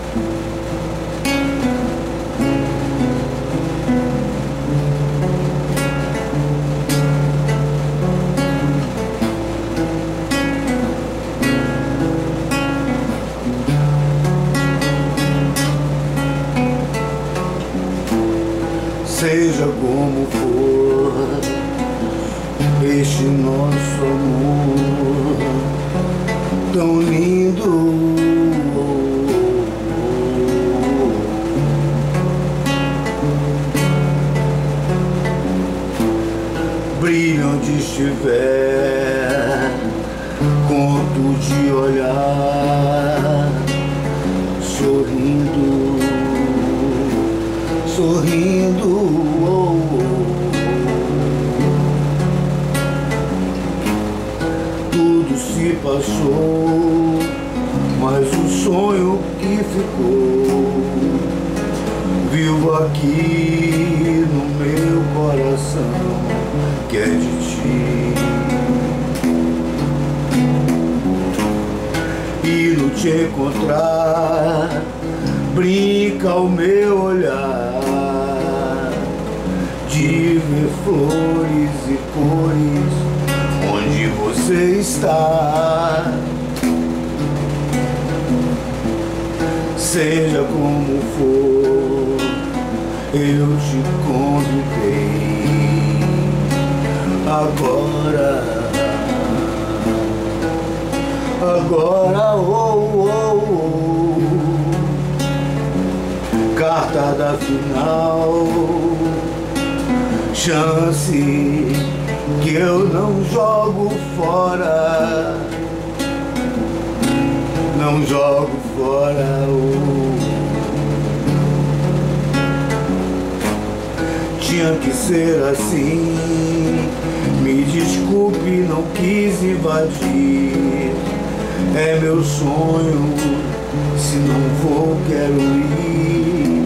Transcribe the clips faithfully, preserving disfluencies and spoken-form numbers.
Seja como for este nosso amor tão lindo, brilha onde estiver, conto de olhar, sorrindo, sorrindo. Oh, oh. Tudo se passou, mas o sonho que ficou vivo aqui no meu coração, que é de ti. E no te encontrar brinca o meu olhar de ver flores e cores onde você está. Seja como for, eu te convidei agora, agora, oh, oh, oh. Carta da final, chance que eu não jogo fora, não jogo fora. Oh. Tinha que ser assim, me desculpe, não quis invadir, é meu sonho, se não vou quero ir.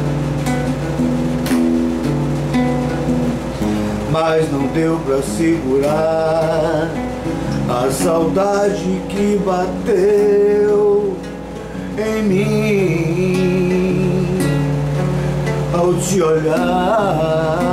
Mas não deu pra segurar a saudade que bateu em mim ao te olhar.